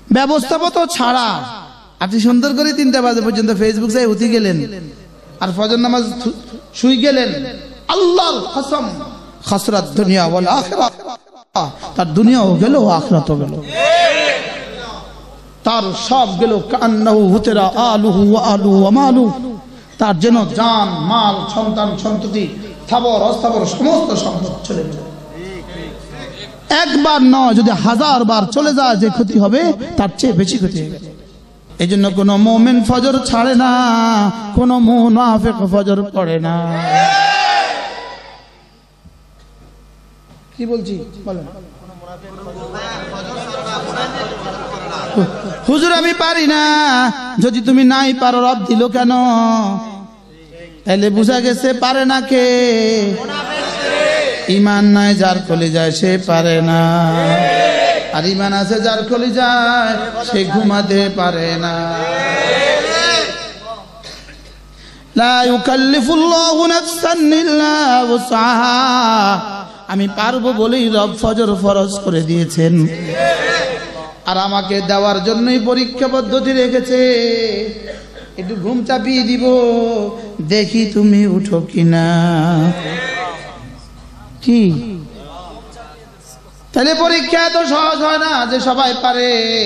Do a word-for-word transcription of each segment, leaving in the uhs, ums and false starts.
ব্যবস্থাপনা তো ছাড়া আপনি সুন্দর করে তিনটা বাজে পর্যন্ত ফেসবুক চাই উঠে গেলেন আর ফজর নামাজ শুই গেলেন, আল্লাহর কসম খাসরাত দুনিয়া ওয়াল আখিরাত, তার দুনিয়াও গেল আখিরাতও গেল, তার সব গেল। কান্নাহু হুতরা আলুহু ওয়া আলু ওয়া মালু, তার যেন জান মাল সন্তান সন্ততি স্থাবর অস্থাবর সমস্ত সম্পদ চলে গেল। একবার নয়, যদি হাজার বার চলে যায় যে ক্ষতি হবে তার চেয়ে বেশি ক্ষতি হয়ে গেছে। এই জন্য কোন মুমিন ফজর ছাড়ে না, কোন মুনাফিক ফজর পড়ে না। কি বলছি বলেন? হুজুর আমি পারি না, যদি তুমি নাই পারো রব দিল কেন? তাহলে বুঝা গেছে পারে না কে? ইমান নাই যার কলিজায় সে পারে না, আর ইমান আছে যার কলিজায় সে ঘুমাতে পারে না। লা ইউকাল্লিফুল্লাহু নাফসান ইল্লা ওয়াসআহা, আমি পারবো বলেই রব ফজর ফরজ করে দিয়েছেন, আর আমাকে দেওয়ার জন্যই পরীক্ষা পদ্ধতি রেখেছে। একটু ঘুম চাপিয়ে দিব, দেখি তুমি উঠো কিনা। কি তাহলে পরীক্ষা এত সহজ হয় না যে সবাই পারে।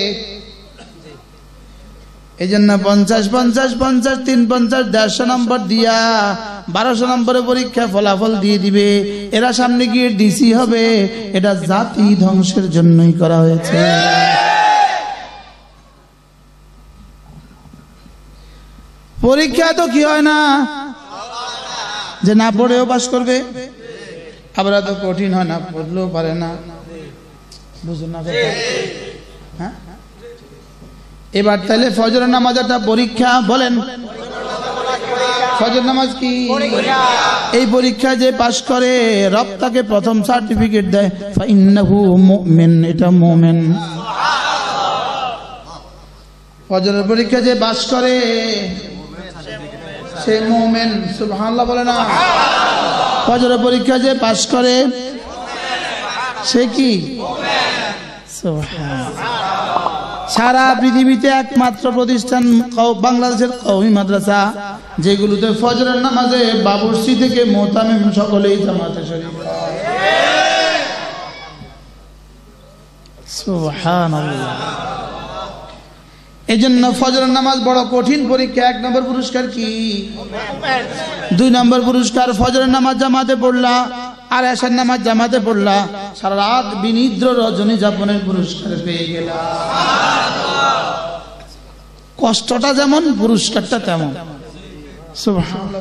এই জন্য পঞ্চাশ পঞ্চাশ পঞ্চাশ তিন পঞ্চাশ দেড়শো নম্বর দিয়া বারোশো নম্বরে পরীক্ষা ফলাফল দিয়ে দিবে, এরা সামনে গিয়ে ডিসি হবে। এটা জাতি ধ্বংসের জন্যই করা হয়েছে। পরীক্ষা তো কি হয় না যে না পড়েও পাস করবে, আবার এত কঠিন হয় না পড়লেও পারে না, বুঝুন না? হ্যাঁ, এবার তাহলে ফজর নামাজ একটা পরীক্ষা। বলেন ফজর নামাজ কি? এই পরীক্ষা যে পাশ করে রব তাকে প্রথম সার্টিফিকেট দেয়, ফাইন্নাহু মুমিন, এটা মুমিন। ফজরের পরীক্ষা যে পাশ করে সে মুমিন। সুবহানাল্লাহ বলে না? ফজরের পরীক্ষা যে পাশ করে সে কি? সারা পৃথিবীতে একমাত্র প্রতিষ্ঠান বাংলাদেশের কওমি মাদ্রাসা যেগুলোতে ফজরের নামাজে বাবুর্চি থেকে মোতামিম সকলেই জামাতে শরীক। সুবহানাল্লাহ। এই জন্য ফজরের নামাজ বড় কঠিন পরীক্ষা। এক নম্বর পুরস্কার কি? দুই নম্বর পুরস্কার ফজরের নামাজ জামাতে পড়লা আর এশার নামাজ জামাতে পড়লা, সারা রাত বিনিদ্র রজনী যাপনের পুরস্কার পেয়ে গেলা। কষ্টটা যেমন পুরস্কারটা তেমন। সুবহানাল্লাহ।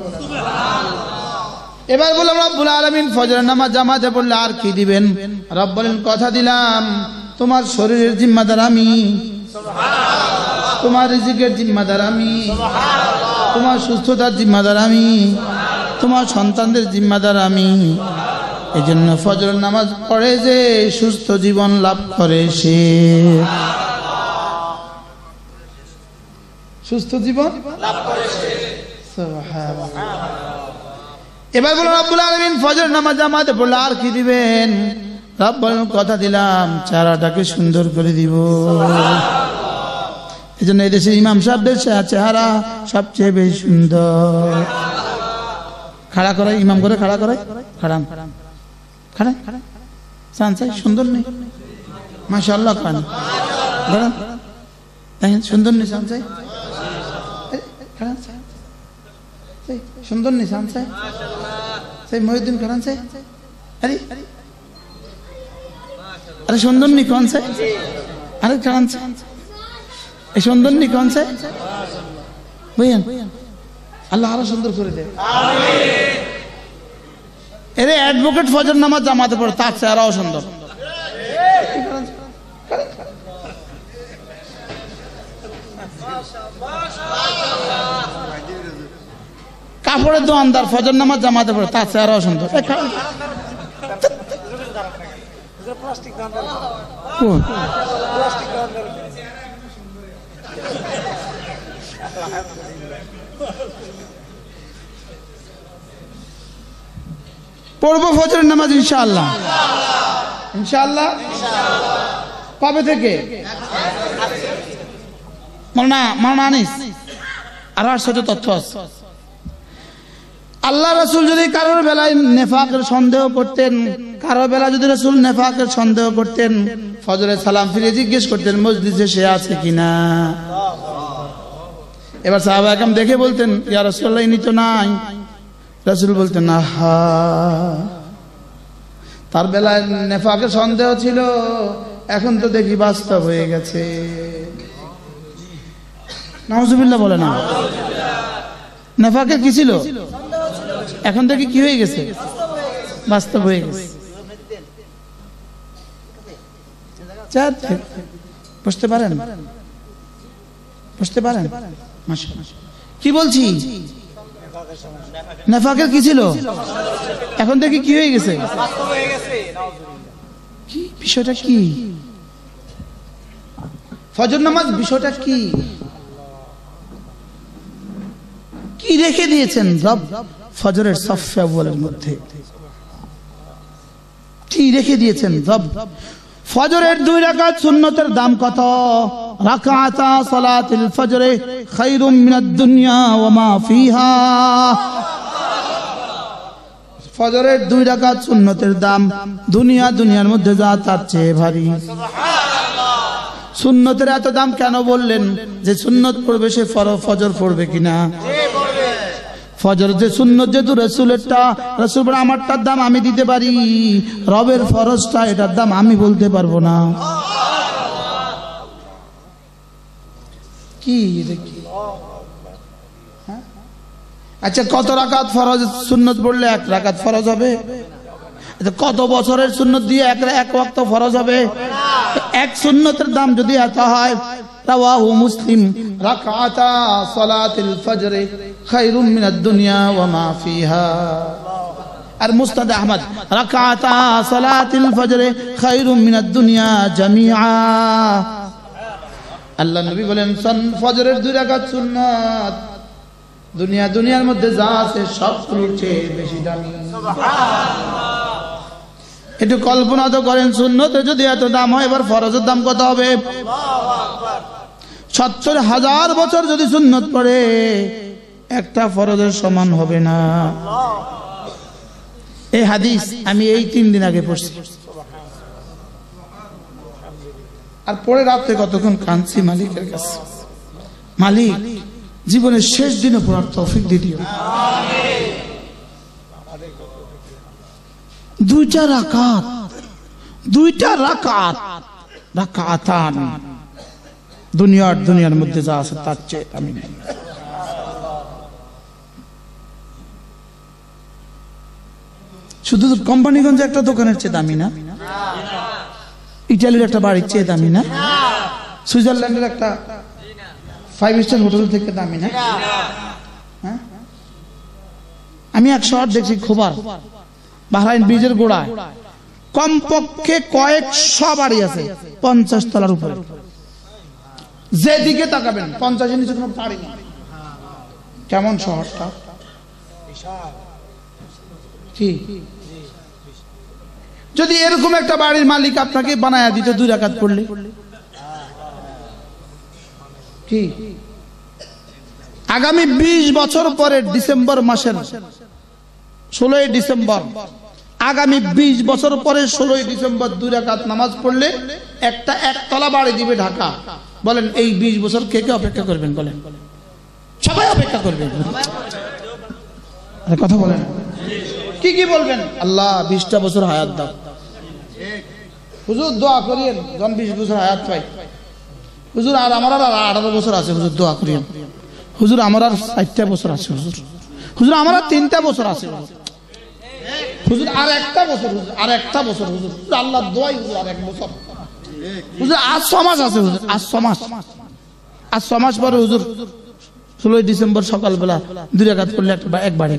এবার বললাম রব্বুল আলামিন ফজরের নামাজ জামাতে পড়লে আর কি দিবেন? রব বলেন কথা দিলাম তোমার শরীরের জিম্মাদার আমি, তোমার রিজিকের জিম্মাদার আমি, তোমার সুস্থতার জিম্মাদার আমি, তোমার সন্তানদের জিম্মাদার আমি। এই জন্য ফজর নামাজ পড়ে যে সুস্থ জীবন লাভ করে সে, সুস্থ জীবন লাভ করে সে। সুবহানাল্লাহ। এবার বলুন রব্বুল আলামিন ফজর নামাজ জামাতে পড়লে আর কি দিবেন? রব বলেন কথা দিলাম চেহারাটাকে সুন্দর করে দিব। এই জন্য এদেশে ইমাম সাহেবদের চেহারা সবচেয়ে বেশি সুন্দর। খাড়া করাই ইমাম করে, খাড়া করাই, খাড়ান খাড়ান চাই সুন্দর নেই মাশাআল্লাহ, খান দেখেন সুন্দর নেই চান চাই, খাড়ান সুন্দর নেই চান চাই, সেই মহিউদ্দিন খাড়ান চাই। আরে আরে সুন্দর নি কোন চাই? আরে খাড়ান চাই, এই সুন্দর নি কোন চাই? বুঝলেন? আল্লাহ আরো সুন্দর করে দেয়। এরে অ্যাডভোকেট ফজর নামাজ জামাতে পড়ে তার চেহারাও সুন্দর। কাপড়ের দোকানদার ফজর নামাজ জামাতে পড়ে তার চেহারাও সুন্দর। পড়বো ফজরের নামাজ ইনশাআল্লাহ, ইনশাআল্লাহ। কবে থেকে? মাওলানা মাওলানা আনিস আর সেটা তথ্য আছে। আল্লাহ রাসূল যদি কারোর বেলায় নেফাকের সন্দেহ করতেন, কারোর বেলায় যদি রাসূল নেফাকের সন্দেহ করতেন, ফজরের সালাম ফিরে জিজ্ঞেস করতেন মসজিদে সে আছে কিনা। এবার সাহাবা একরাম দেখে বলতেন ইয়া রাসূলুল্লাহ ইনি তো নাই। রাসূল বলতেন আহা, তার বেলায় নেফাকের সন্দেহ ছিল, এখন তো দেখি বাস্তব হয়ে গেছে। নাউজুবিল্লাহ বলে না। নেফাকের কি ছিল? এখন দেখি কি হয়ে গেছে? বাস্তব হয়ে গেছে। বুঝতে পারেন? বুঝতে পারেন? কি বলছি? নেফাকের কি ছিল? এখন দেখি কি হয়ে গেছে? কি বিষয়টা কি? ফজর নামাজ বিষয়টা কি? কি রেখে দিয়েছেন রব ফজরের সাফে আউয়ালের মধ্যে? কি রেখে দিয়েছেন রব? ফজরের দুই রাকাত সুন্নতের দাম কত? রাকাতা সালাতুল ফজরে খায়রুম মিনাদ দুনিয়া ওয়া মা ফিহা। ফজরের দুই রাকাত সুন্নতের দাম দুনিয়া দুনিয়ার মধ্যে যা তার চেয়ে ভারী। সুবহানাল্লাহ। সুন্নতের এত দাম কেন বললেন? যে সুন্নত পড়বে সে ফজর পড়বে কিনা? ফজর যে সুন্নত যেহেতু রাসূলেরটা, রাসূল বলে আমারটার দাম আমি দিতে পারি, রবের ফরজটা এটার দাম আমি বলতে পারবো না। কি দেখি? আচ্ছা, কত রাকাত ফরজ সুন্নত পড়লে এক রাকাত ফরজ হবে? কত বছরের সুন্নত দিয়ে এক এক ওয়াক্ত ফরজ হবে? এক সুন্নতের দাম যদি এত হয়, রাওয়াহু মুসলিম রাকাতা সালাতুল ফজরে খায়রুম মিনাদ দুনিয়া ওয়া মা ফিহা। আর মুসনাদ আহমদ রাকাতা সালাতুল ফজরে খায়রুম মিনাদ দুনিয়া জামিআ। আল্লাহ নবী বলেন ফজরের দুই রাকাত সুন্নাত দুনিয়া দুনিয়ার মধ্যে যা আছে সবগুলোর চেয়ে বেশি দামি। সুবহানাল্লাহ। একটু কল্পনা তো করেন, সুন্নতে যদি এত দাম হয়, এবার ফরজের দাম কত হবে? আল্লাহু আকবার। সত্তর হাজার বছর যদি সুন্নত পড়ে, একটা ফরজের সমান হবে না। এই হাদিস আমি এই তিন দিন আগে পড়ছি, আর পরে রাতে কতক্ষণ কাঁদছি মালিকের কাছে, মালিক জীবনের শেষ দিনে পড়ার তৌফিক দিও। দুইটা রাকাত, দুইটা রাকাত, রাকাতান দুনিয়ার দুনিয়ার মধ্যে যা আছে তার চেয়ে আমি নাই। শুধু কোম্পানিগঞ্জে একটা দোকানের চেয়ে দামি না, ইটালির একটা বাড়ির চেয়ে দামি না, সুইজারল্যান্ডের একটা ফাইভ স্টার হোটেল থেকে দামি না। হ্যাঁ, আমি এক শহর দেখছি খোবার বাহরাইন ব্রিজের গোড়ায় কমপক্ষে কয়েকশো বাড়ি আছে পঞ্চাশ তলার উপরে। যেদিকে তাকাবেন পঞ্চাশের নিচে কোনো বাড়ি নেই। কেমন শহরটা? কি যদি এরকম একটা বাড়ির মালিক আপনাকে বানায়া দিত দুই রাকাত পড়লে, কি আগামী বিশ বছর পরে ডিসেম্বর মাসের ষোলোই ডিসেম্বর, আগামী বিশ বছর পরে ষোলোই ডিসেম্বর দুই রাকাত নামাজ পড়লে একটা একতলা বাড়ি দিবে ঢাকা। বলেন এই বিশ বছর কে কে অপেক্ষা করবেন? বলেন সবাই অপেক্ষা করবেন। কথা বলেন, কি কি বলবেন? আল্লাহ বিশটা বছর হায়াত দাও। হুজুর দোয়া করিয়েন জন বিশ বছর হায়াত পাই। হুজুর আর আমার আর আঠারো বছর আছে, হুজুর দোয়া করিয়েন। হুজুর আমার আর ষাটটা বছর আছে। হুজুর হুজুর আমার আর তিনটা বছর আছে। হুজুর আর একটা বছর, হুজুর আর একটা বছর। হুজুর আল্লাহ দোয়াই হুজুর আর এক বছর। হুজুর আজ ছ মাস আছে। হুজুর আজ ছ মাস, আজ ছ মাস পরে হুজুর ষোলোই ডিসেম্বর সকালবেলা দুই রাকাত পড়লে একবারে।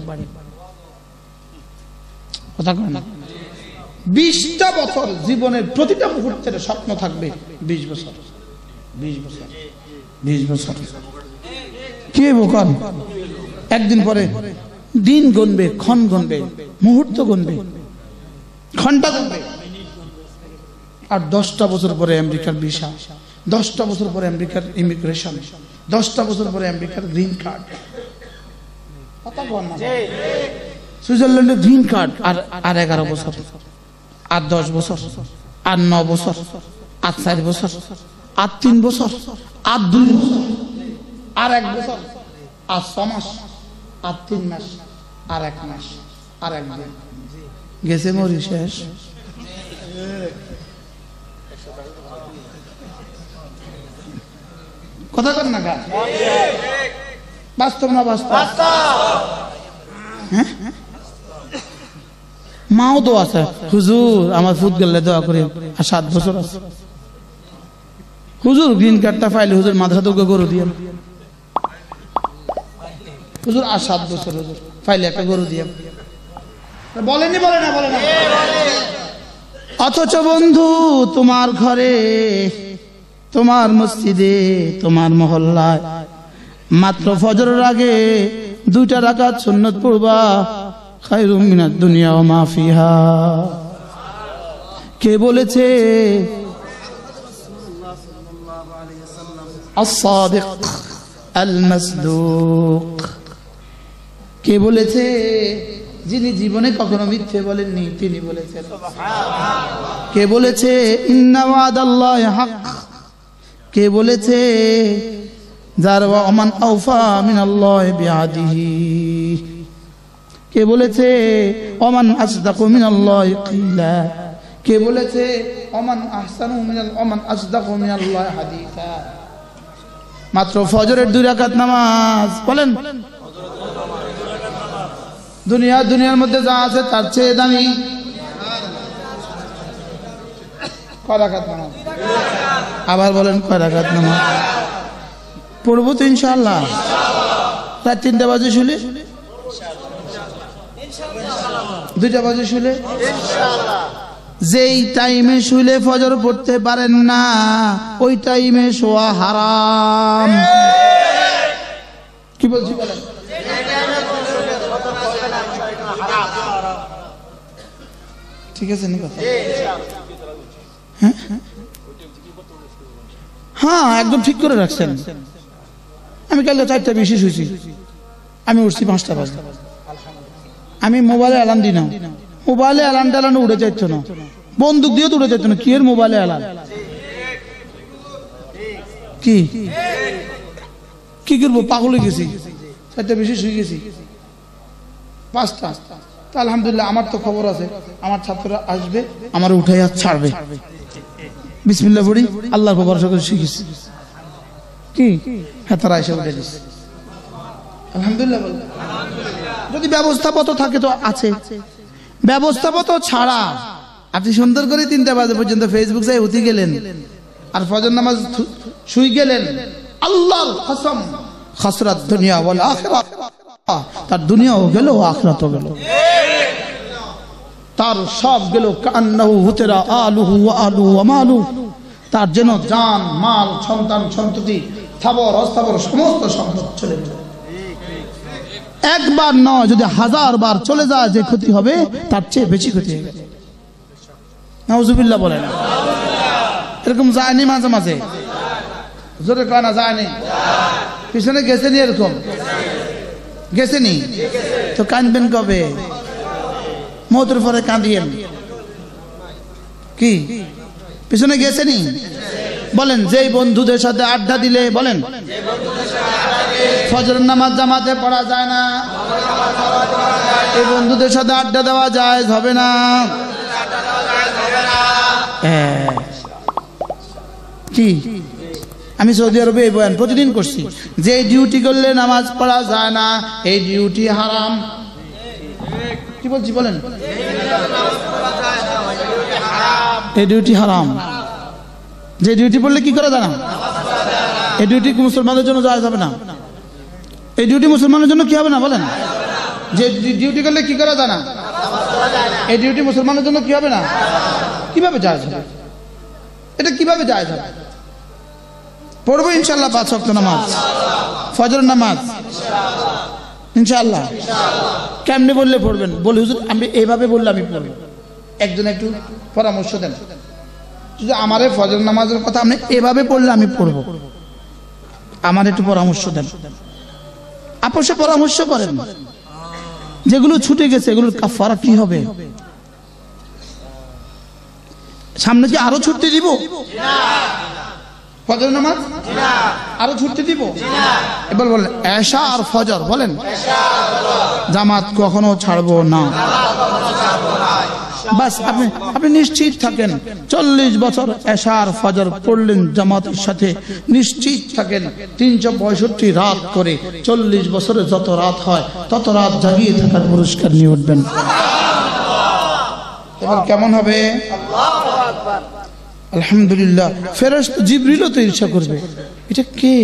কথা কয় না? বিশটা বছর জীবনের প্রতিটা মুহূর্তের স্বপ্ন থাকবে বিশ বছর, বিশ বছর, বিশ বছর। কে বোকান? একদিন পরে দিন গুনবে, ক্ষণ গুনবে, মুহূর্ত গুনবে, ঘন্টা গুনবে। আর দশটা বছর পরে আমেরিকার ভিসা, দশটা বছর পরে আমেরিকার ইমিগ্রেশন, দশটা বছর পরে আমেরিকার গ্রিন কার্ড, সুইজারল্যান্ডের গ্রিন কার্ড, আর আর এগারো বছর, আর দশ বছর, আর ন বছর, আর চার বছর, আর তিন বছর, আর দুই বছর, আর এক বছর, আর ছ মাস, আর তিন মাস, আর এক মাস, আর এক দিন, গেছে মরি শেষ। কথা কর না গা, বাস্তব না বাস্তব? হ্যাঁ, মাও তো আছে, হুজুর আমার ফুট গেলে দোয়া করে, আর সাত বছর আছে হুজুর, গ্রিন কার্ডটা পাইলে হুজুর মাদ্রাসা দুর্গ গরু দিয়ে, হুজুর আর সাত বছর হুজুর পাইলে একটা গরু দিয়ে, বলেনি? বলে না? বলে না? অথচ বন্ধু তোমার ঘরে, তোমার মসজিদে, তোমার মহল্লায় মাত্র ফজরের আগে দুইটা রাকাত সুন্নাত পড়বা, খায়রুম মিনাদ দুনিয়া ওয়া মা ফিহা। কে বলেছে? আস-সাদিক আল-মাসদুক। কে বলেছে? যিনি জীবনে কখনো মিথ্যে বলেননি, তিনি বলেছেন। কে বলেছে? ইন্না ওয়াদাল্লাহি হক। কে বলেছে? যার ওমান আওফা মিনাল্লাহি বিআদিহি। কে বলেছে? ওমান আসদাকু মিনাল্লাহি কিলা। কে বলেছে? ওমান আহসানু মিনাল ওমান আসদাকু মিনাল্লাহি হাদিসা। মাত্র ফজরের দুই রাকাত নামাজ, বলেন দুনিয়া দুনিয়ার মধ্যে যা আছে তার চেয়ে দামি। কয় রাকাত নামাজ? আবার বলেন কয় রাকাত নামাজ পড়বো তো ইনশাআল্লাহ? রাত তিনটা বাজে শুলে, দুইটা বাজে শুলে, যেই টাইমে শুলে ফজর পড়তে পারেন না, ওই টাইমে শোয়া হারাম। কি বলছি বলেন? ঠিক আছে নি কথা? হ্যাঁ, একদম ঠিক করে রাখছেন। আমি কালকে চারটা বেশি শুয়েছি, আমি উঠছি পাঁচটা বাজে। আমি মোবাইলে অ্যালার্ম দিই না, মোবাইলে অ্যালার্ম টালানো উড়ে যাইত না, বন্দুক দিয়ে তো উড়ে যাইত না। কি এর মোবাইলে অ্যালার্ম? কি কি করবো? পাগল হয়ে গেছি, চারটা বেশি শুয়ে গেছি, পাঁচটা। তা আলহামদুলিল্লাহ, আমার তো খবর আছে, আমার ছাত্ররা আসবে, আমার উঠাই আর ছাড়বে, বিসমিল্লাহ পড়ি, আল্লাহর ভরসা করে শিখেছি। কি হ্যাঁ, তারা এসে উঠে দিচ্ছে, আলহামদুলিল্লাহ। যদি ব্যবস্থাপত্র থাকে তো আছে, ব্যবস্থাপত্র ছাড়া আপনি সুন্দর করে তিনটা বাজে পর্যন্ত ফেসবুক যাই উঠে গেলেন, আর ফজর নামাজ শুই গেলেন, আল্লাহর কসম খাসরাত দুনিয়া ওয়াল আখিরাত, তার দুনিয়াও গেল আখিরাতও গেল, তার সব গেল। কান্নাহু হুতেরা আলুহু ওয়া আলু ওয়া মালু, তার যেন জান, মাল, সন্তান, সন্ততি, স্থাবর অস্থাবর সমস্ত সম্পদ চলে গেল। একবার নয়, যদি হাজার বার চলে যায়, যে ক্ষতি হবে তার চেয়ে বেশি ক্ষতি হয়ে গেছে। নাউজুবিল্লাহ বলেন। এরকম যায়নি মাঝে মাঝে? জোরে কয় না যায়নি? পিছনে গেছেনি? এরকম গেছেনি? তো কাঁদবেন কবে? মৌতের পরে কাঁদিয়েন। কি পিছনে গেছেনি? বলেন যেই বন্ধুদের সাথে আড্ডা দিলে, বলেন ফজর নামাজ জামাতে পড়া যায় না, এই বন্ধুদের সাথে আড্ডা দেওয়া যায় হবে না। কি আমি সৌদি আরবে এই বয়ান প্রতিদিন করছি, যে ডিউটি করলে নামাজ পড়া যায় না, এই ডিউটি হারাম। কি বলছি বলেন? এই ডিউটি হারাম। যে ডিউটি পড়লে কি করা যায় না, এই ডিউটি মুসলমানদের জন্য জায়েজ হবে না। এই ডিউটি মুসলমানের জন্য কি হবে না বলেন? যে ডিউটি করলে কি করা যায় না, এই ডিউটি মুসলমানের জন্য কি হবে না? কিভাবে জায়েজ হবে? এটা কিভাবে জায়েজ হবে? পড়বো ইনশাআল্লাহ পাঁচ ওয়াক্ত নামাজ, ফজর নামাজ ইনশাআল্লাহ। কেমনে বললে পড়বেন? বলি হুজুর আমি এইভাবে বললে আমি পড়বো, একজন একটু পরামর্শ দেন। যদি আমার এই ফজর নামাজের কথা আপনি এভাবে পড়লে আমি পড়বো, আমার একটু পরামর্শ দেন। আপসে পরামর্শ করেন, যেগুলো ছুটে গেছে এগুলোর কাফারা কি হবে? সামনে কি আরো ছুটতে দিব ফজর নামাজ? আরো ছুটতে দিব? এবার বলেন এশা আর ফজর, বলেন জামাত কখনো ছাড়বো না। বাস আপনি আপনি নিশ্চিত থাকেন, চল্লিশ বছর এশা আর ফজর পড়লেন জামাতের সাথে, নিশ্চিত থাকেন তিনশো পঁয়ষট্টি রাত করে চল্লিশ বছরে যত রাত হয় তত রাত জাগিয়ে থাকার পুরস্কার নিয়ে উঠবেন। এবার কেমন হবে? আলহামদুলিল্লাহ। ফেরেশতা জিবরিলও তো ঈর্ষা করবে, এটা কে,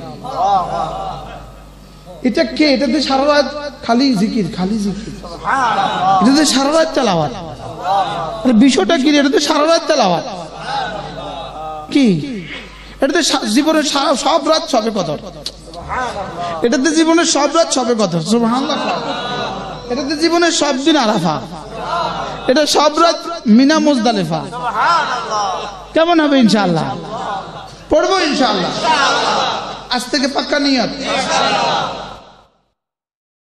এটা কে, এটাতে সারা রাত খালি জিকির খালি জিকির, এটাতে সারা রাত তেলাওয়াত। বিষয়টা কি? এটাতে সারা রাত তেলাওয়াত কি? এটাতে জীবনের সব রাত সবে কদর, এটাতে জীবনের সব রাত সবে কদর, সুবহানাল্লাহ। এটাতে জীবনের সব দিন আরাফা, এটা সব রাত মিনা মুজদালিফা। কেমন হবে? ইনশাআল্লাহ পড়বো, ইনশাআল্লাহ। আজ থেকে পাক্কা নিয়ত।